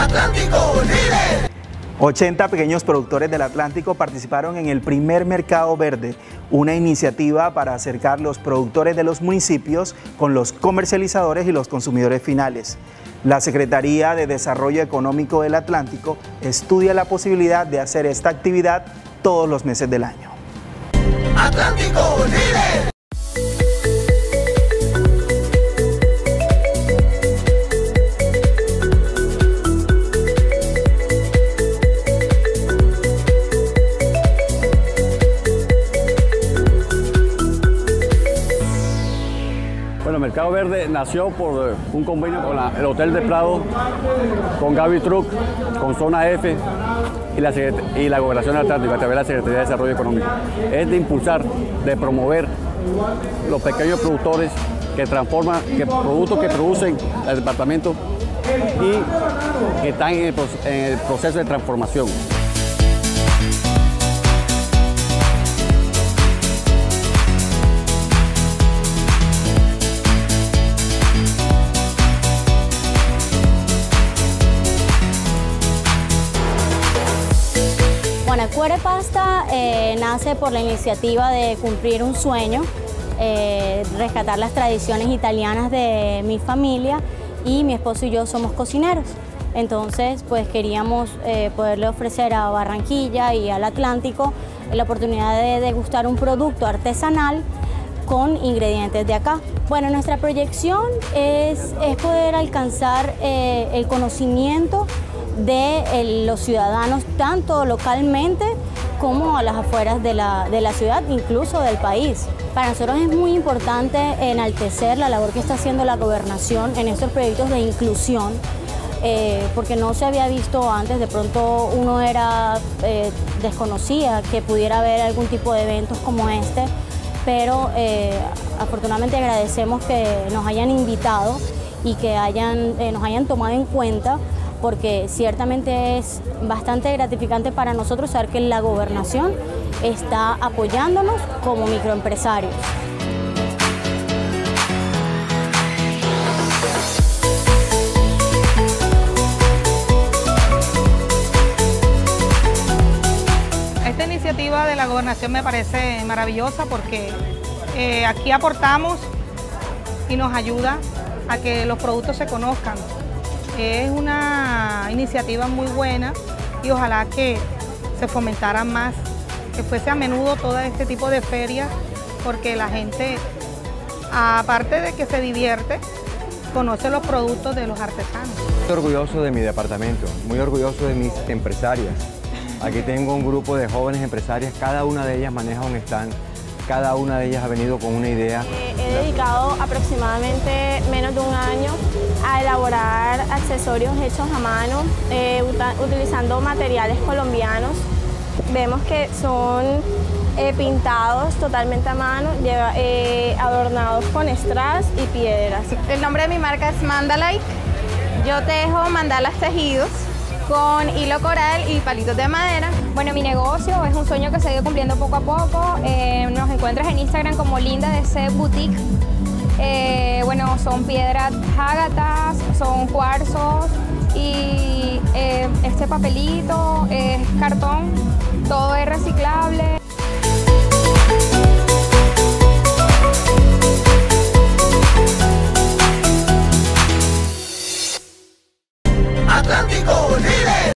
Atlántico Líder. 80 pequeños productores del Atlántico participaron en el primer Mercado Verde, una iniciativa para acercar los productores de los municipios con los comercializadores y los consumidores finales. La Secretaría de Desarrollo Económico del Atlántico estudia la posibilidad de hacer esta actividad todos los meses del año. Atlántico Líder. Bueno, Mercado Verde nació por un convenio con el Hotel de Prado, con Gaby Truck, con Zona F y la Gobernación del Atlántico a través de la Secretaría de Desarrollo Económico. Es de impulsar, de promover los pequeños productores que transforman, productos que producen el departamento y que están en el proceso de transformación. Bueno, Cuore Pasta nace por la iniciativa de cumplir un sueño, rescatar las tradiciones italianas de mi familia, y mi esposo y yo somos cocineros. Entonces, pues queríamos poderle ofrecer a Barranquilla y al Atlántico la oportunidad de degustar un producto artesanal con ingredientes de acá. Bueno, nuestra proyección es poder alcanzar el conocimiento de los ciudadanos, tanto localmente como a las afueras de la ciudad, incluso del país. Para nosotros es muy importante enaltecer la labor que está haciendo la gobernación en estos proyectos de inclusión, porque no se había visto antes. De pronto uno desconocía que pudiera haber algún tipo de eventos como este, pero afortunadamente agradecemos que nos hayan invitado y que nos hayan tomado en cuenta, porque ciertamente es bastante gratificante para nosotros saber que la gobernación está apoyándonos como microempresarios. Esta iniciativa de la gobernación me parece maravillosa porque aquí aportamos y nos ayuda a que los productos se conozcan. Es una iniciativa muy buena y ojalá que se fomentara más, que fuese a menudo todo este tipo de ferias, porque la gente, aparte de que se divierte, conoce los productos de los artesanos. Estoy orgulloso de mi departamento, muy orgulloso de mis empresarias. Aquí tengo un grupo de jóvenes empresarias, cada una de ellas maneja un stand, cada una de ellas ha venido con una idea. He dedicado aproximadamente menos de un año a elaborar accesorios hechos a mano, utilizando materiales colombianos. Vemos que son pintados totalmente a mano, adornados con strass y piedras. El nombre de mi marca es Mandalike. Yo tejo mandalas tejidos con hilo coral y palitos de madera. Bueno, mi negocio es un sueño que se ha ido cumpliendo poco a poco. Nos encuentras en Instagram como Linda DC Boutique. Bueno, son piedras ágatas, son cuarzos y este papelito es cartón, todo es reciclable. Atlántico Líder.